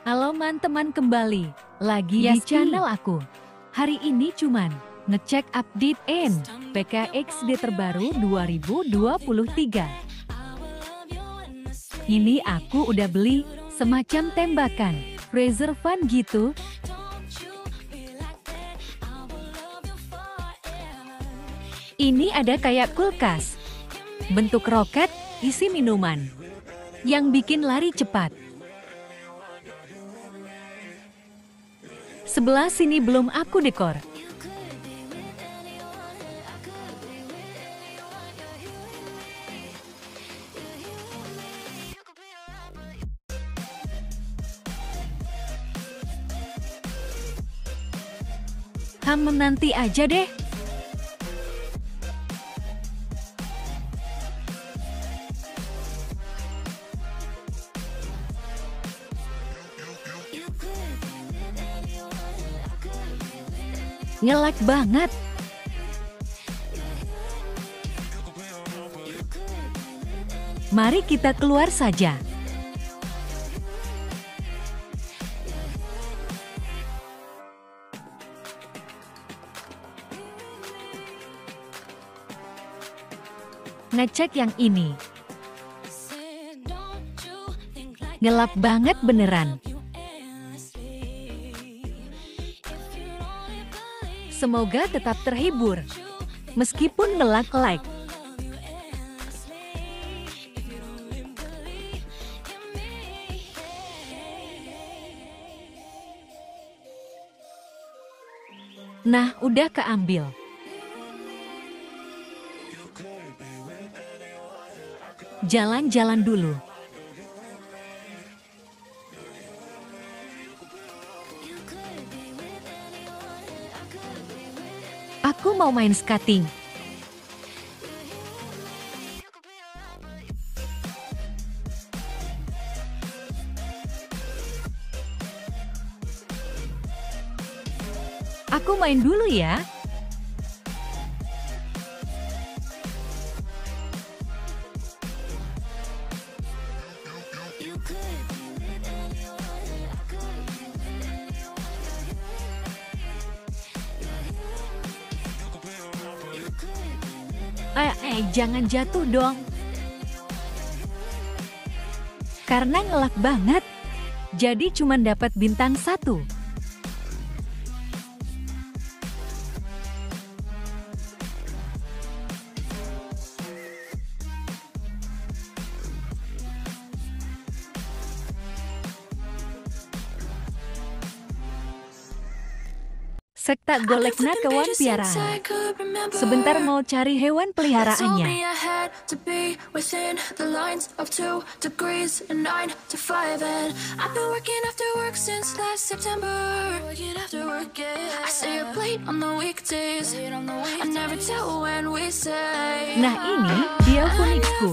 Halo teman-teman, kembali lagi di channel aku. Hari ini cuman ngecek update PKXD terbaru 2023. Ini aku udah beli semacam tembakan freezer fan gitu. Ini ada kayak kulkas, bentuk roket, isi minuman, yang bikin lari cepat. Sebelah sini belum aku dekor. Nanti aja deh. Nge-lag banget. Mari kita keluar saja. Ngecek yang ini. Gelap banget beneran. Semoga tetap terhibur, meskipun nge-lag. Nah, udah keambil. Jalan-jalan dulu. Aku mau main skating. Aku main dulu ya. Jangan jatuh dong. Karena nge-lag banget, jadi cuman dapat bintang 1. Sekta golekna kewan piaraan. Sebentar mau cari hewan peliharaannya. Nah ini dia Phoenixku.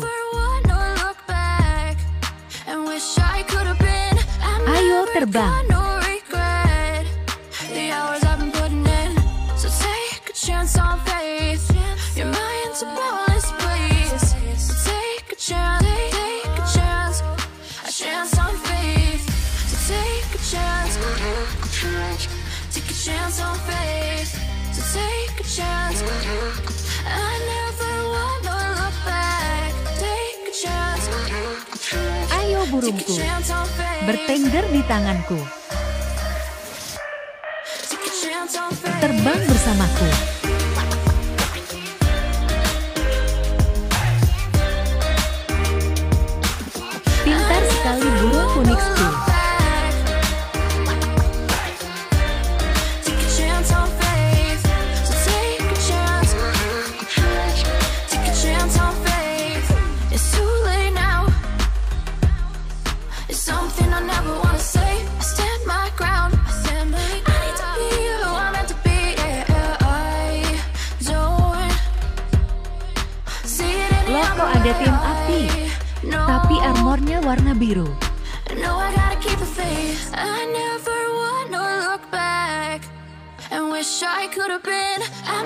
Ayo terbang. Chance on faith, your mind's a bonus, please. So take a chance, a chance on faith. So take a chance on faith. So take a chance. I never wanna look back. Take a chance. Ayo burungku, bertengger di tanganku. Terbang bersamaku. Pintar sekali burung Phoenixku. Kok ada tim api, tapi armornya warna biru.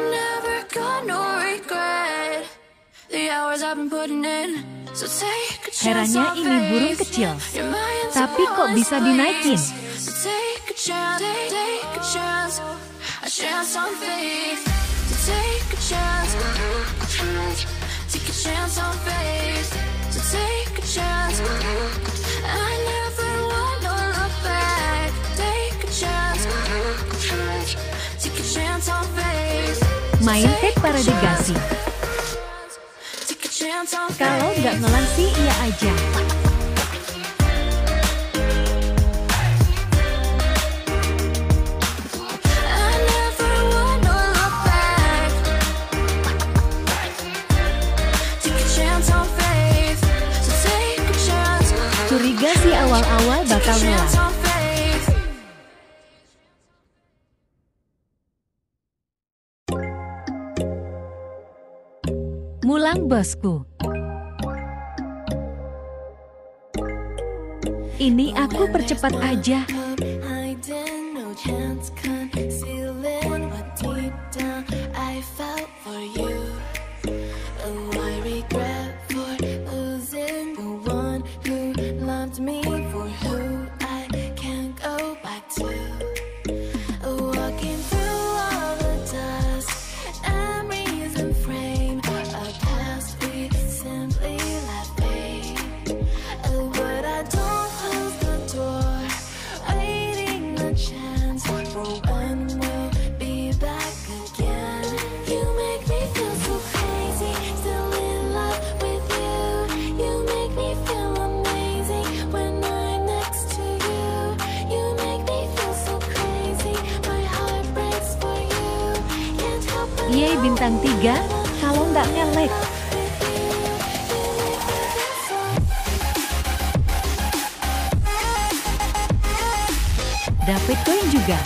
So take a Herannya ini burung kecil, tapi kok bisa dinaikin? Take a chance, take a chance, a chance on faith. To take a chance, take a chance on faith. To take a chance, I never wanna look back. Take a chance, take a chance on faith. Main tek paradegasi. Take a chance on faith. Kalau nggak ngelang sih iya aja. I never wanna look back. Take a chance on faith. So take a chance. Curiga sih awal-awal bakal ngelang. Chance on faith. Mulang bosku. Ini aku percepat aja. Hiding, no chance concealing what deep down I felt for you. Oh, I regret for losing the one who loved me, for who I can't go back to. Walking through all the dust, memories and frame a past we simply let fade. But I don't close the door, waiting a chance for when we'll be back again. You make me feel so crazy, still in love with you. You make me feel amazing when I'm next to you. You make me feel so crazy, my heart breaks for you. Can't help but Yeay bintang 3, kalau nggak ngelek. Dapat koin juga.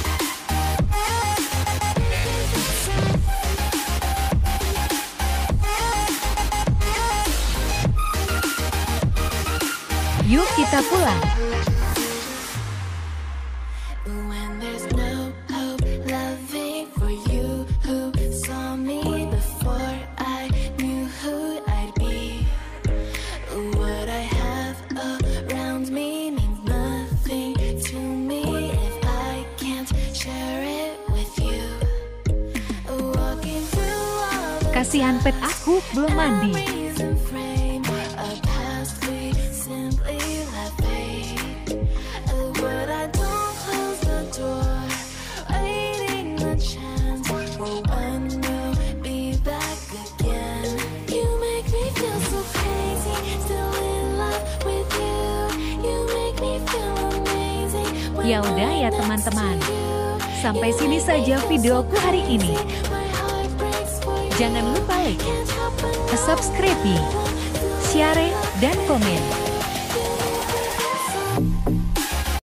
Yuk kita pulang. when there's no hope, loving for you who saw me before I knew who I'd be. What I have around me means nothing to me if I can't share it with you. Walking through all the Kasihan pet aku belum mandi. memories and frame a past we simply let fade. But I don't close the door, waiting a chance for when we'll be back again. You make me feel so crazy, still in love with you. You make me feel amazing when Ya udah ya I'm next teman-teman. to you. Sampai sini saja videoku hari ini. My heart breaks for you. Jangan lupa like, Can't help but subscribe, share, dan komen.